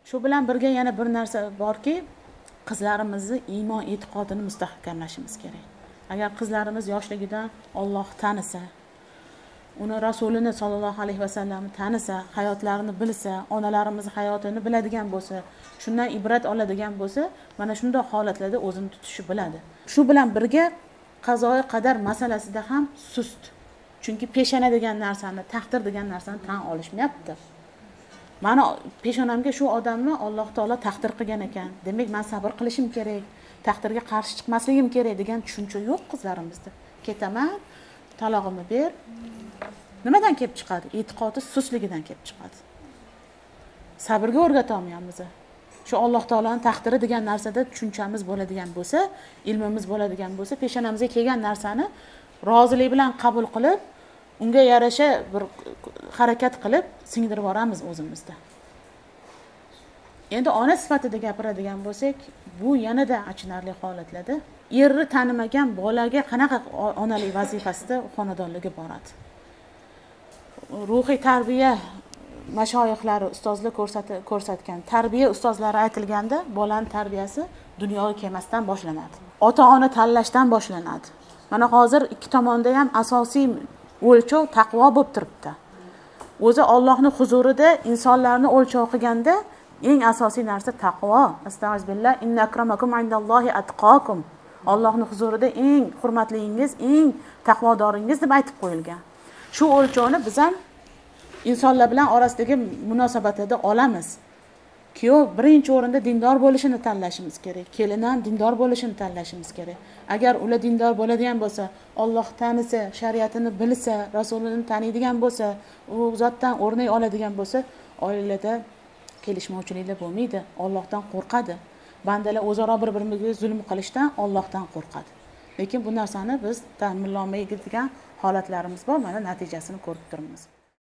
Shu bilan birga yana bir narsa borki, qizlarimizni iymon e'tiqodini mustahkamlashimiz kerak. Agar qizlarimiz yoshligidan Alloh tanisa, uni Rasulini sollallohu alayhi vasallamni tanisa, hayotlarini bilsa, onalarimiz hayotini biladigan bo'lsa, shundan ibrat oladigan bo'lsa, mana shunday holatlarda o'zini tutishni biladi. Shu bilan birga qazoyi qadar masalasida ham sust. Chunki peshona degan narsani, taqdir degan narsani tan olishmayapti. Mana peshonamga shu odamni Alloh taolo taqdir qilgan ekan. Demak, men sabr qilishim kerak, taqdirga qarshi chiqmasligim kerak degan tushuncha yo'q qizlarimizda. Ketaman, talog'imni ber. Nimadan kelib chiqadi? E'tiqodi sustligidan kelib chiqadi. Sabrga o'rgata olmayapmiz. Shu Alloh taolaning taqdiri degan narsada tushunchamiz bo'ladigan bo'lsa, ilmimiz bo'ladigan bo'lsa, peshonamizga kelgan narsani rozilik bilan qabul qilib, unga yarasha bir harakat qilib singdirib yoramiz o'zimizda. Endi ona sifatida gapiradigan bo'lsak, bu yanada achinarli holatlarda erni tanimagan bolaga qanaqa onalik vazifasida xonadonligi boradi. Ruhiy tarbiya mashoyixlari, ustozlar ko'rsatgan tarbiya ustozlari aytilganda, bolaning tarbiyasi dunyoga kelmasdan boshlanadi. Ota-ona tanlashdan boshlanadi. Mana hozir ikki tomonda ham asosiy o'lchov taqvo bo'lib turibdi. O'zi Allohning huzurida insonlarni o'lchov qilganda eng asosiy narsa taqvo. Astag'firullah, inna akramakum indallohi atqakum. Allohning huzurida eng hurmatlingiz, eng taqvodoringiz deb aytib qo'yilgan. Shu o'lchovni biz ham insonlar bilan orasidagi munosabatda olamiz. Kuyov birinchi o'rinda dindor bo'lishini tanlashimiz kerak. Kelin ham dindor bo'lishini tanlashimiz kerak. Agar ular dindor bo'ladigan bo'lsa, Alloh tanisa, shariatini bilsa, Rasulini taniydigan bo'lsa, u zotdan o'rnak oladigan bo'lsa, oilada kelishmovchiliklar bo'lmaydi. Allohdan qo'rqadi. Bandalar o'zaro bir-biriga zulm qilishdan Allohdan qo'rqadi. Lekin bu narsani biz ta'minlolmaydigan holatlarimiz bor, mana natijasini ko'rib turibmiz.